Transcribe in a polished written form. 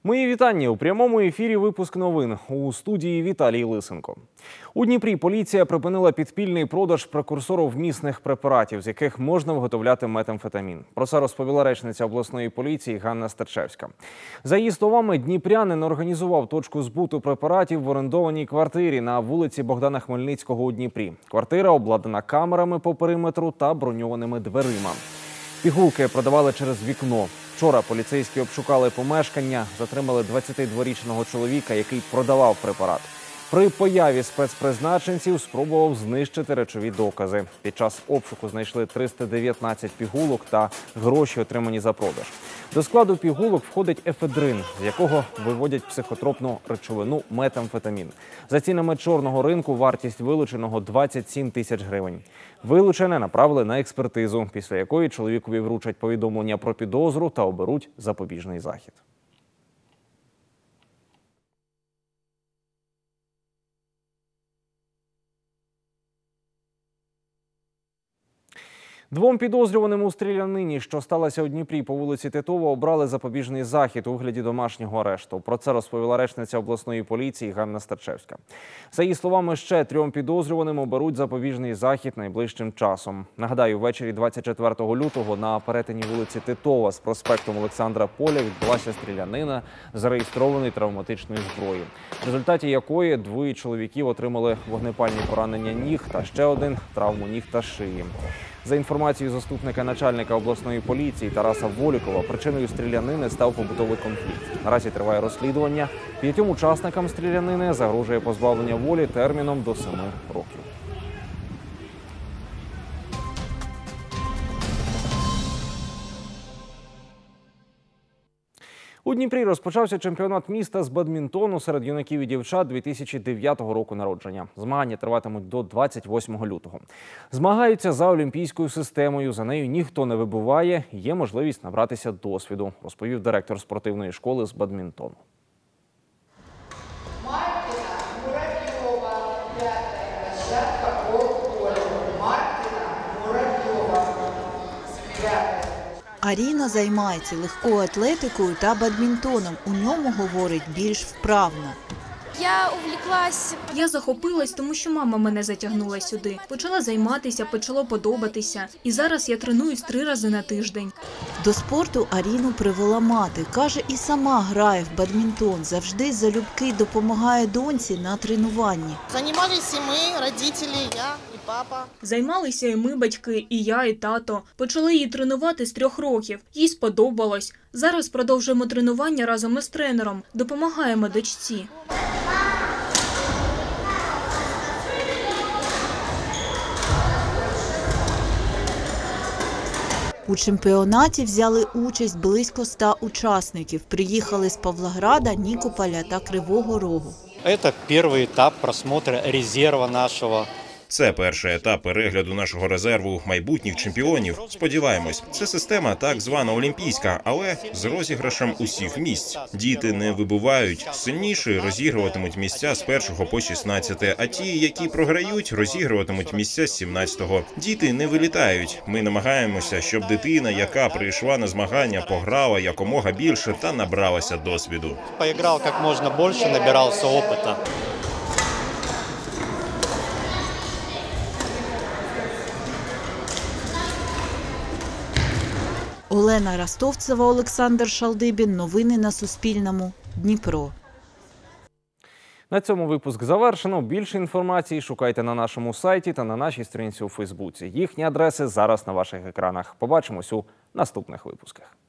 Мої вітання. У прямому ефірі випуск новин. У студії Віталій Лисенко. У Дніпрі поліція припинила підпільний продаж прекурсоровмісних препаратів, з яких можна виготовляти метамфетамін. Про це розповіла речниця обласної поліції Ганна Стечевська. За її словами, дніпрянин організував точку збуту препаратів в орендованій квартирі на вулиці Богдана Хмельницького у Дніпрі. Квартира обладнана камерами по периметру та броньованими дверима. Пігулки продавали через вікно. Вчора поліцейські обшукали помешкання, затримали 22-річного чоловіка, який продавав препарат. При появі спецпризначенців спробував знищити речові докази. Під час обшуку знайшли 319 пігулок та гроші, отримані за продаж. До складу пігулок входить ефедрин, з якого виводять психотропну речовину метамфетамін. За цінами чорного ринку вартість вилученого 27 тисяч гривень. Вилучене направили на експертизу, після якої чоловікові вручать повідомлення про підозру та оберуть запобіжний захід. Двом підозрюваним у стрілянині, що сталося у Дніпрі по вулиці Титова, обрали запобіжний захід у вигляді домашнього арешту. Про це розповіла речниця обласної поліції Ганна Стечевська. За її словами, ще 3 підозрюваним оберуть запобіжний захід найближчим часом. Нагадаю, ввечері 24 лютого на перетині вулиці Титова з проспектом Олександра Поля відбулася стрілянина зареєстрованої травматичної зброї, в результаті якої 2 чоловіків отримали вогнепальні поранення ніг та ще один – травму ніг та шиї. За інформацією заступника начальника обласної поліції Тараса Волікова, причиною стрілянини став побутовий конфлікт. Наразі триває розслідування. 5 учасникам стрілянини загрожує позбавлення волі терміном до 7 років. У Дніпрі розпочався чемпіонат міста з бадмінтону серед юнаків і дівчат 2009 року народження. Змагання триватимуть до 28 лютого. Змагаються за олімпійською системою, за нею ніхто не вибуває, є можливість набратися досвіду, розповів директор спортивної школи з бадмінтону. Аріна займається легкою атлетикою та бадмінтоном. У ньому, говорить, більш вправно. Я захопилась, тому що мама мене затягнула сюди. Почала займатися, почало подобатися. І зараз я тренуюсь 3 рази на тиждень. До спорту Аріну привела мати. Каже, і сама грає в бадмінтон. Завжди залюбки допомагає доньці на тренуванні. Займалися і ми, родителі, я і папа. Займалися і ми, батьки, і я, і тато. Почали її тренувати з 3 років. Їй сподобалось. Зараз продовжуємо тренування разом із тренером. Допомагаємо дочці. У чемпіонаті взяли участь близько 100 учасників. Приїхали з Павлограда, Нікополя та Кривого Рогу. Це перший етап просмотру резерву нашого. Це перший етап перегляду нашого резерву майбутніх чемпіонів. Сподіваємось, це система так звана олімпійська, але з розіграшем усіх місць. Діти не вибувають. Сильніші розігруватимуть місця з 1 по 16, а ті, які програють, розігруватимуть місця з 17-го. Діти не вилітають. Ми намагаємося, щоб дитина, яка прийшла на змагання, пограла якомога більше та набралася досвіду. Поіграв як можна більше, набирався опиту. Олена Ростовцева, Олександр Шалдибін. Новини на Суспільному. Дніпро. На цьому випуск завершено. Більше інформації шукайте на нашому сайті та на нашій сторінці у Фейсбуці. Їхні адреси зараз на ваших екранах. Побачимось у наступних випусках.